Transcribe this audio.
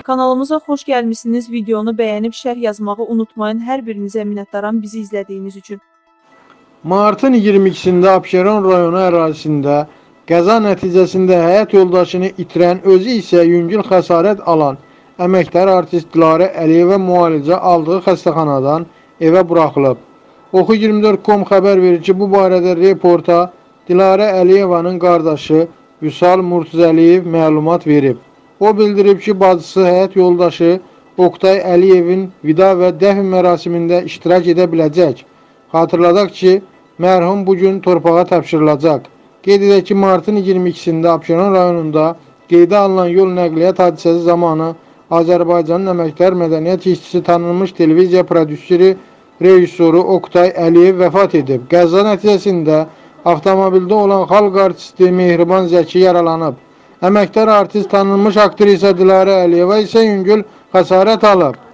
Kanalımıza xoş gəlmişsiniz. Videonu bəyənib şərh yazmağı unutmayın. Hər birinizə minnətdaram bizi izlədiyiniz üçün. Martın 22-sində Abşeron rayonu ərazisində qəza nəticəsində həyat yoldaşını itirən, özü isə yüngül xəsarət alan əməkdar artist Dilarə Əliyeva müalicə aldığı xəstəxanadan evə buraxılıb. Oxu24.com xəbər verir ki, bu barədə reporta Dilarə Əliyevanın qardaşı Vüsal Murtuzəliyev məlumat verib. O bildirib ki, bacısı həyat yoldaşı Oktay Əliyevin vida və dəfn mərasimində iştirak edə biləcək. Xatırladaq ki, mərhum bugün torpağa təpşırılacaq. Qeyd edək ki, martın 22-sində Abşeron rayonunda qeydə alınan yol nəqliyyat hadisəsi zamanı Azərbaycanın əməkdar mədəniyyət işçisi, tanınmış televiziya prodüseri, rejissoru Oktay Əliyev vəfat edib. Qəza nəticəsində avtomobildə olan xalq artisti Mehriban Zəki yaralanıb. Əməkdar artist, tanınmış aktrisa Dilarə Əliyeva isə yüngül xəsarət alıb.